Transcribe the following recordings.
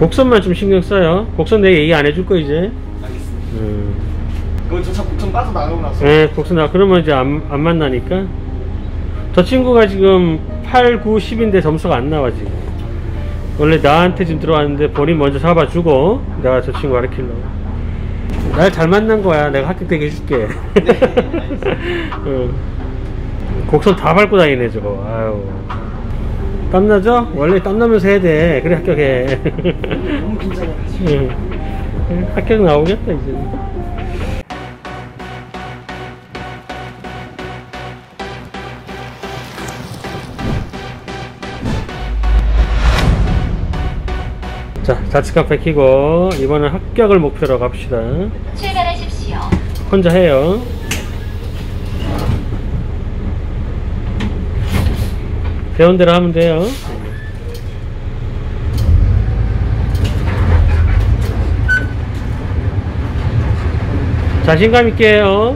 곡선만 좀 신경 써요. 곡선 내가 얘기 안 해줄 거 이제. 알겠습니다. 그거 저 곡선 빠져나가고 나서. 네, 곡선 나 그러면 이제 안 만나니까. 저 친구가 지금 8, 9, 10인데 점수가 안 나와 지금. 원래 나한테 지금 들어왔는데 본인 먼저 잡아주고 내가 저 친구 가르치려고. 날 잘 만난 거야. 내가 합격되게 해줄게. 곡선 다 밟고 다니네 저거. 아유. 땀나죠? 원래 땀나면서 해야 돼. 그래 합격해. 너무 긴장해가지고. 합격 나오겠다 이제. 자, 좌측각 베끼고 이번엔 합격을 목표로 갑시다. 출발하십시오. 혼자 해요. 배운 대로 하면 돼요. 자신감 있게 해요.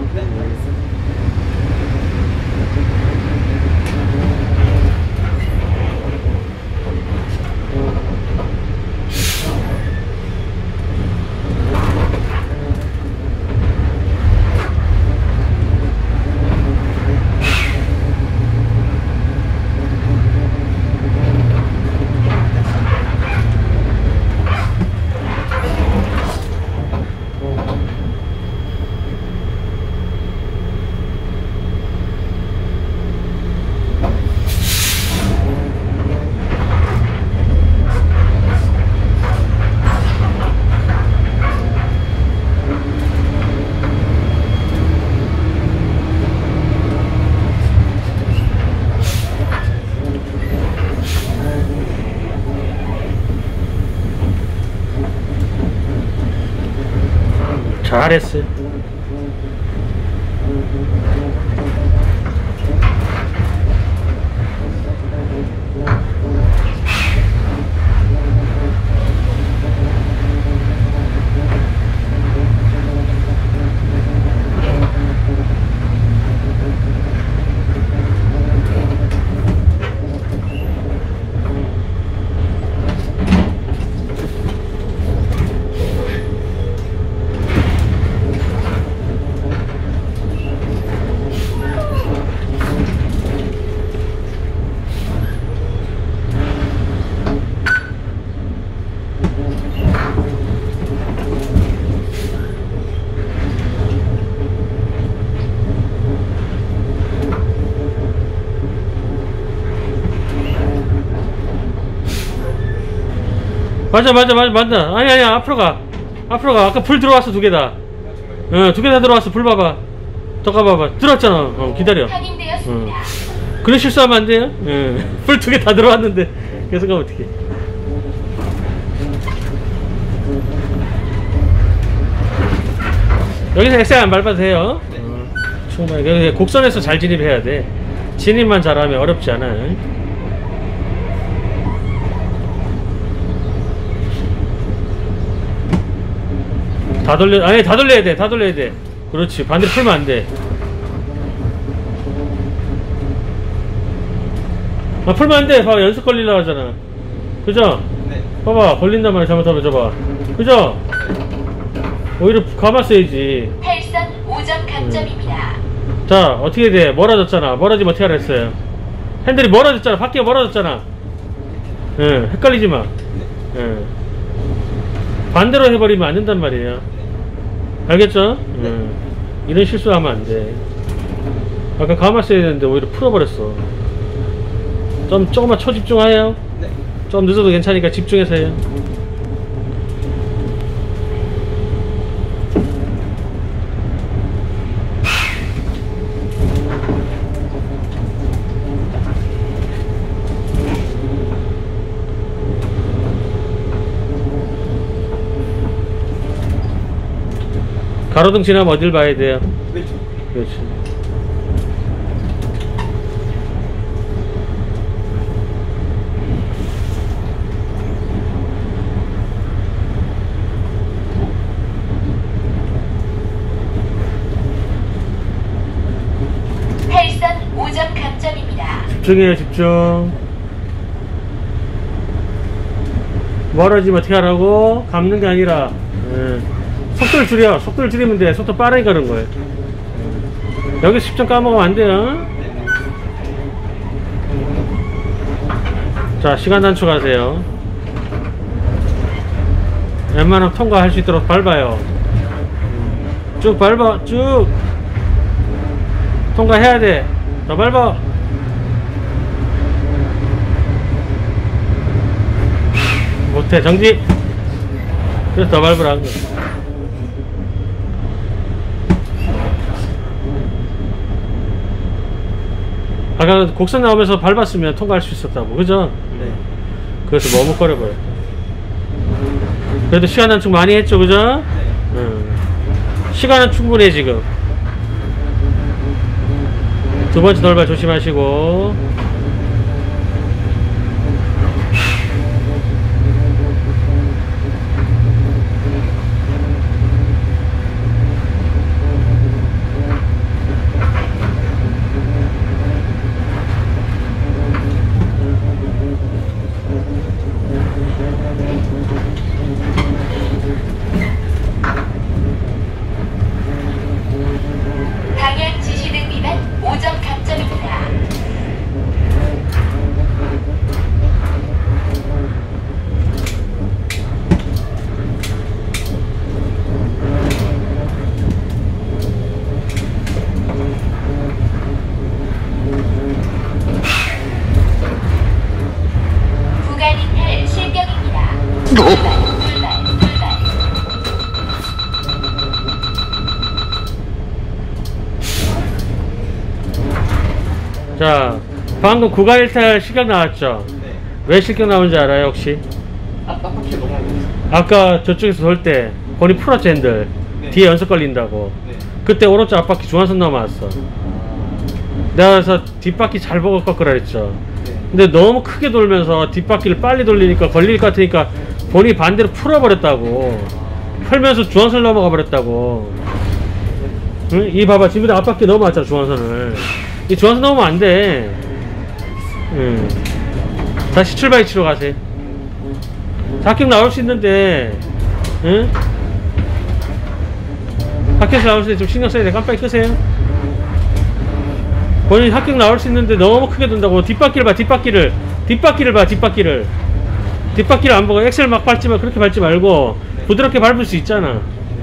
잘했어요. 맞아. 아니야 앞으로 가. 아까 불 들어왔어 2개 다. 2개 다 들어왔어. 불 봐봐. 더 가봐봐. 들어왔잖아. 기다려. 그래 실수하면 안 돼요. 불 2개 다 들어왔는데 계속 가면 어떡해. 여기서 엑셀 안 밟아도 돼요. 충분히. 곡선에서 잘 진입해야 돼. 진입만 잘하면 어렵지 않아. 다 돌려야 돼. 그렇지. 반대로 풀면 안 돼. 풀면 안 돼. 봐봐. 연습 걸리려고 하잖아. 그죠? 네. 봐봐. 걸린단 말이야. 잘못하면 줘봐. 그죠? 오히려 감았어야지. 8선 5점 감점입니다. 자, 어떻게 돼? 멀어졌잖아. 멀어지면 어떻게 하라 했어요? 핸들이 멀어졌잖아. 바퀴가 멀어졌잖아. 헷갈리지 마. 반대로 해버리면 안 된단 말이에요. 알겠죠? 이런 실수하면 안 돼. 아까 감았어야 되는데 오히려 풀어버렸어. 좀 조금만 초집중해요. 네. 좀 늦어도 괜찮으니까 집중해서 해요. 가로등 지나면 어딜 봐야 돼요? 왼쪽. 그렇지. 집중해요, 집중. 멀어지면 어떻게 하라고? 감는 게 아니라 속도를 줄여. 속도를 줄이면 돼. 속도 빠르게 가는 거예요. 여기 10점 까먹으면 안 돼요. 자, 시간 단축하세요. 웬만하면 통과할 수 있도록 밟아요. 쭉 밟아. 쭉 통과해야 돼. 더 밟아. 못해. 정지. 그래서 더 밟으라. 아까 곡선 나오면서 밟았으면 통과할 수 있었다고. 그죠? 네. 그래서 머뭇거려버려. 그래도 시간 단축 많이 했죠. 그죠? 시간은 충분해 지금. 두 번째 돌발 조심하시고. 방향 지시등 위반 5점 감점입니다. 구간 이탈 실격입니다. 불발. 자, 방금 구간 일탈 실격 나왔죠? 네. 왜 실격 나온지 알아요 혹시? 앞바퀴 너무 아까 저쪽에서 돌 때 본이 풀었지 핸들. 네. 뒤에 연속 걸린다고. 네. 그때 오른쪽 앞바퀴 중앙선 넘어왔어. 내가 그래서 뒷바퀴 잘 보고 꺾으라 그랬죠. 네. 근데 너무 크게 돌면서 뒷바퀴를 빨리 돌리니까 걸릴 것 같으니까 본이 반대로 풀어버렸다고. 풀면서 중앙선 넘어가 버렸다고. 응? 이 봐봐, 지금 앞바퀴 넘어왔잖아 중앙선을. 이 중앙선 넘으면 안 돼. 응. 다시 출발 위치로 가세요. 합격 나올 수 있는데, 응? 합격에서 나올 때 좀 신경 써야 돼. 깜빡이 끄세요. 본인이 합격 나올 수 있는데 너무 크게 돈다고. 뒷바퀴를 봐, 뒷바퀴를. 뒷바퀴를 봐, 뒷바퀴를. 뒷바퀴를 안 보고 엑셀 막 밟지만 그렇게 밟지 말고 부드럽게 밟을 수 있잖아.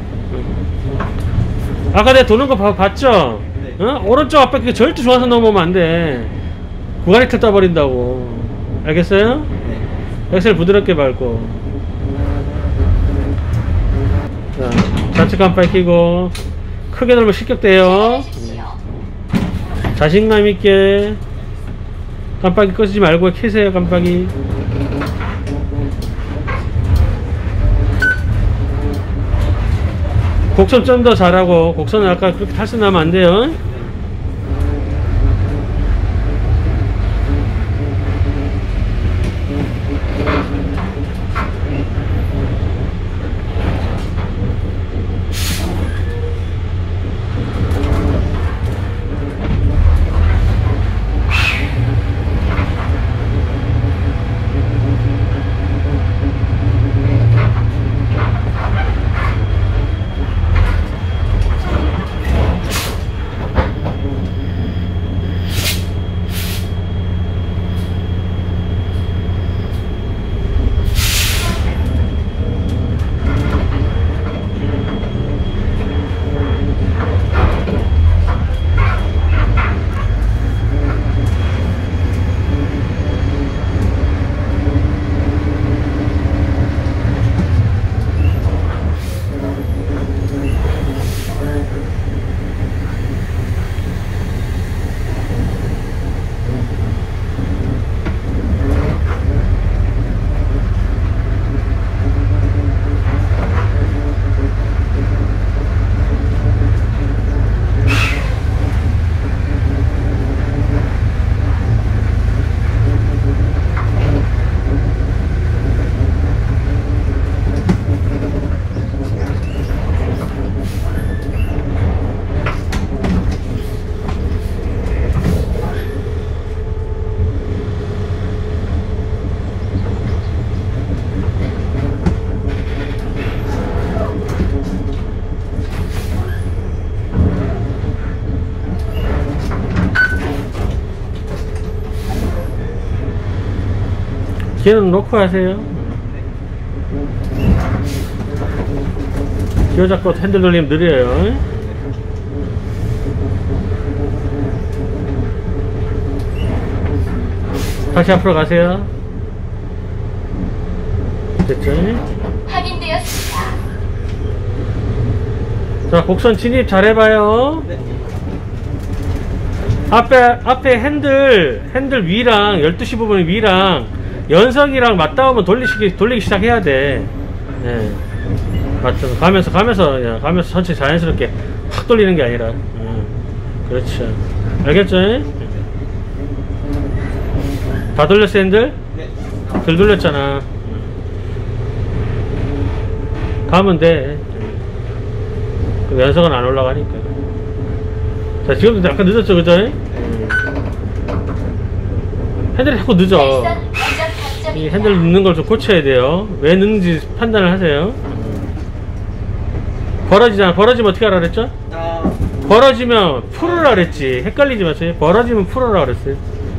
아까 내가 도는 거 봤죠? 어? 오른쪽 앞바퀴 절대 중앙선 넘어오면 안 돼. 구간이 틀 떠버린다고. 알겠어요? 네. 엑셀 부드럽게 밟고. 자, 좌측 깜빡이 켜고. 크게 돌면 실격돼요. 자신감 있게. 깜빡이 끄지 말고 켜세요, 깜빡이. 곡선 좀 더 잘하고. 곡선은 아까 그렇게 탈수 나면 안 돼요. 기어는 놓고 하세요. 기어 잡고 핸들 돌리면 느려요. 다시 앞으로 가세요. 됐죠? 확인되었습니다. 자, 곡선 진입 잘 해봐요. 네. 앞에 핸들 위랑 12시 부분 위랑 연석이랑 맞닿으면 돌리기 시작해야 돼. 예. 맞죠. 가면서 천천히 자연스럽게 확 돌리는 게 아니라. 그렇죠. 알겠죠? 다 돌렸어, 핸들? 네. 덜 돌렸잖아. 가면 돼. 그럼 연석은 안 올라가니까. 자, 지금도 약간 늦었죠, 그죠? 핸들이 자꾸 늦어. 헬선 오점 이 감점입니다. 핸들 늦는 걸 좀 고쳐야 돼요. 왜 늦는지 판단을 하세요. 벌어지잖아. 벌어지면 어떻게 하라 그랬죠? 아, 벌어지면 풀으라 그랬지. 헷갈리지 마세요. 벌어지면 풀으라 그랬어요.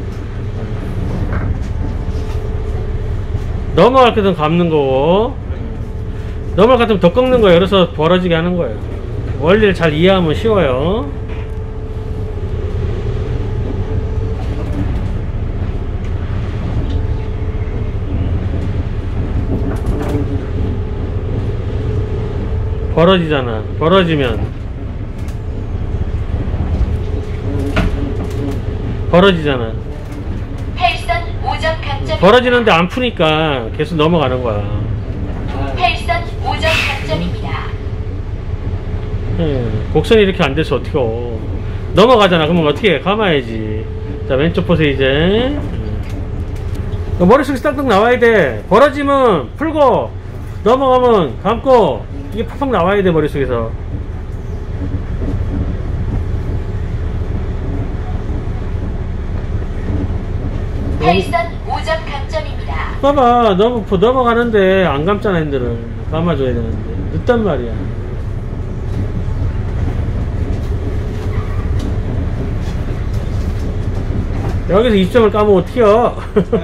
넘어갈 때는 감는 거고, 넘어갈 것 같으면 더 꺾는 거예요. 그래서 벌어지게 하는 거예요. 원리를 잘 이해하면 쉬워요. 벌어지잖아. 벌어지잖아. 헬선 오점 감점입니다. 벌어지는데 안 푸니까 계속 넘어가는 거야. 헬선 오점 감점입니다. 곡선이 이렇게 안 돼서 어떻게 넘어가잖아. 그러면 어떻게 해? 감아야지. 자, 왼쪽 보세요. 이제 머릿속에 딱딱 나와야 돼. 벌어지면 풀고 넘어가면 감고 이게 팍팍 나와야 돼. 머릿속에서. 헬선 오점 감점입니다. 봐봐, 넘어가는데 안 감잖아. 핸들을 감아줘야 되는데 늦단 말이야. 여기서 입점을 까면 튀어.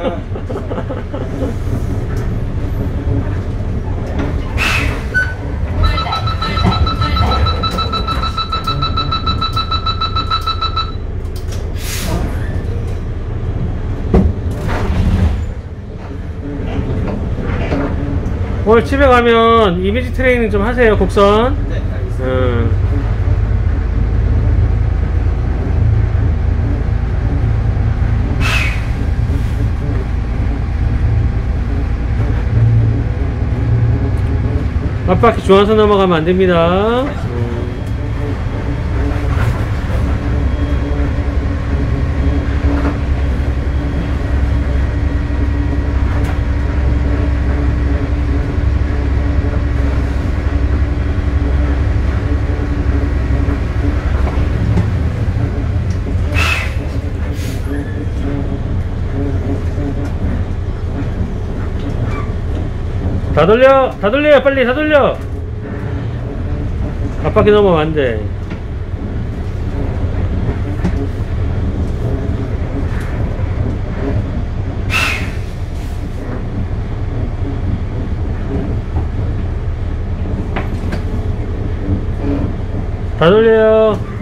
오늘 집에 가면 이미지 트레이닝 좀 하세요. 곡선. 네, 알겠습니다. 앞바퀴 중앙선 넘어가면 안 됩니다. 다 돌려요. 빨리 다 돌려. 앞바퀴 넘어가면 안 돼. 다 돌려요.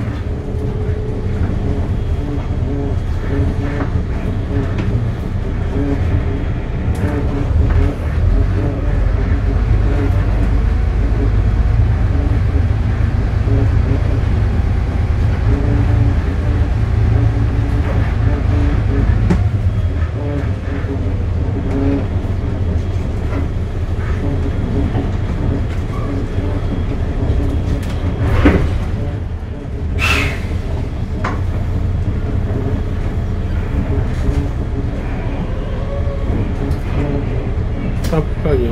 깜빡이.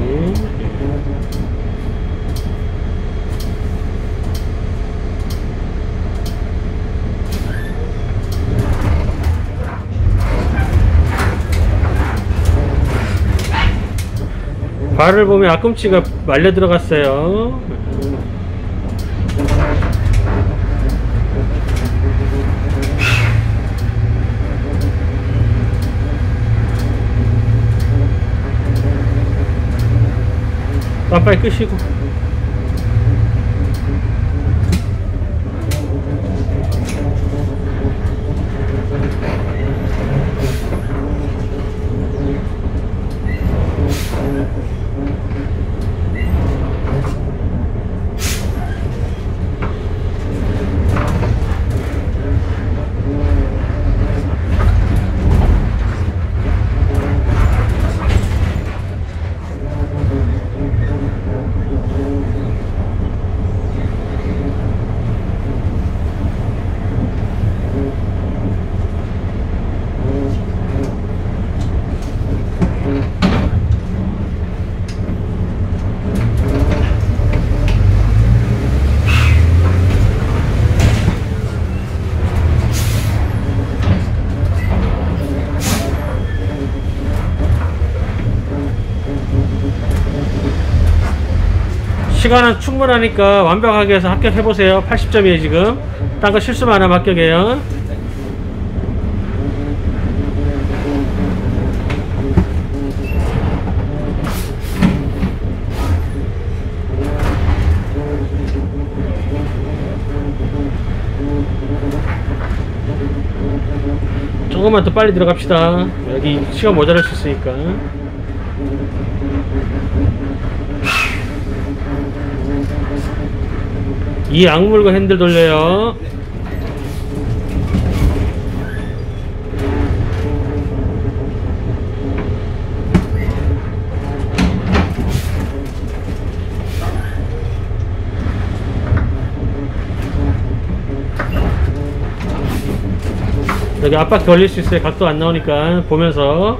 발을 보면 앞꿈치가 말려 들어갔어요. 빨리 끄시고. 시간은 충분하니까 완벽하게 해서 합격해보세요. 80점이에요 지금. 딴 거 실수만 안 하면 합격이에요. 조금만 더 빨리 들어갑시다. 여기 시간 모자랄 수 있으니까. 이 악물고 핸들 돌려요. 여기 압박 걸릴 수 있어요. 각도 안 나오니까 보면서.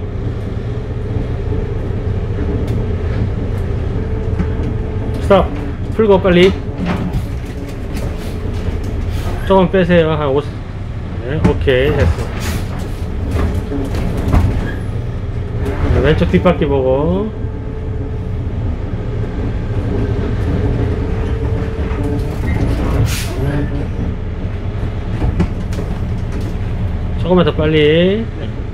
스톱. 풀고 빨리. 조금 빼세요. 한 5. 네, 오케이. 됐어. 왼쪽 뒷바퀴 보고. 조금만 더 빨리.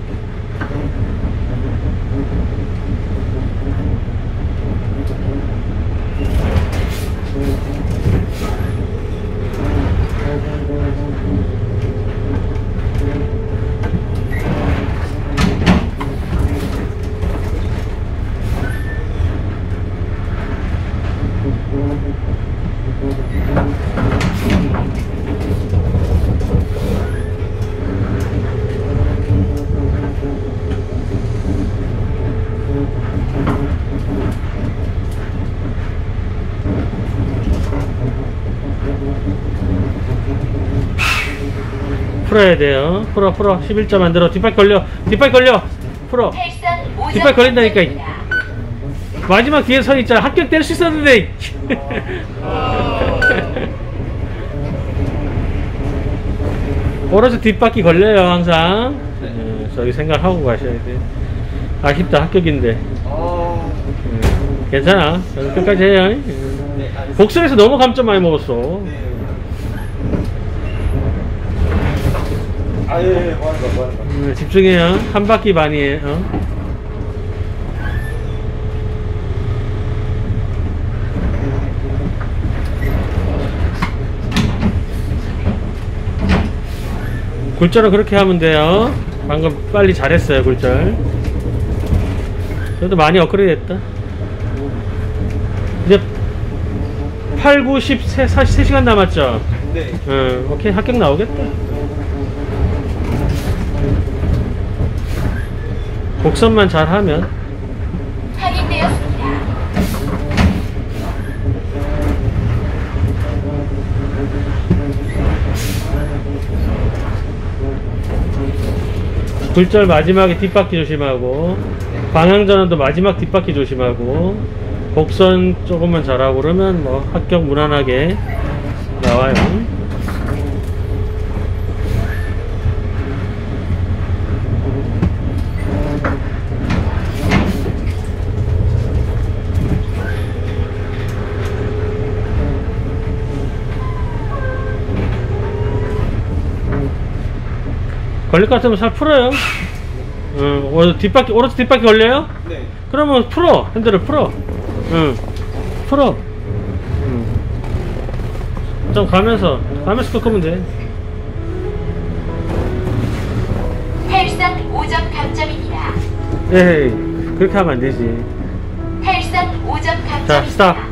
풀어야 돼요. 풀어 11점 만들어. 뒷발 걸려 풀어. 뒷발 걸린다니까. 마지막 뒤에 서 있잖아. 합격될 수 있었는데. 오른쪽 뒷바퀴 걸려요 항상. 저기 생각하고 가셔야 돼. 아쉽다. 합격인데. 괜찮아. 끝까지 해요. 복선에서 너무 감점 많이 먹었어. 예, 뭐하는 집중해요. 한 바퀴 반이에요. 굴절은 그렇게 하면 돼요. 방금 빨리 잘했어요. 굴절. 그래도 많이 업그레이드 됐다. 이제 8, 9, 10, 43시간 남았죠? 네. 오케이. 합격 나오겠다. 곡선만 잘하면. 확인되었습니다. 굴절 마지막에 뒷바퀴 조심하고, 방향전환도 마지막 뒷바퀴 조심하고, 곡선 조금만 잘하고 그러면 뭐 합격 무난하게 나와요. 걸릴 것 같으면 잘 풀어요. 네. 오른쪽 뒷바퀴 걸려요? 네. 그러면 풀어. 핸들을 풀어. 풀어. 좀 가면서 꺾으면 돼. 탈선 5점 감점입니다. 에이, 그렇게 하면 안 되지. 탈선 5점 자, 스탑. 감점입니다.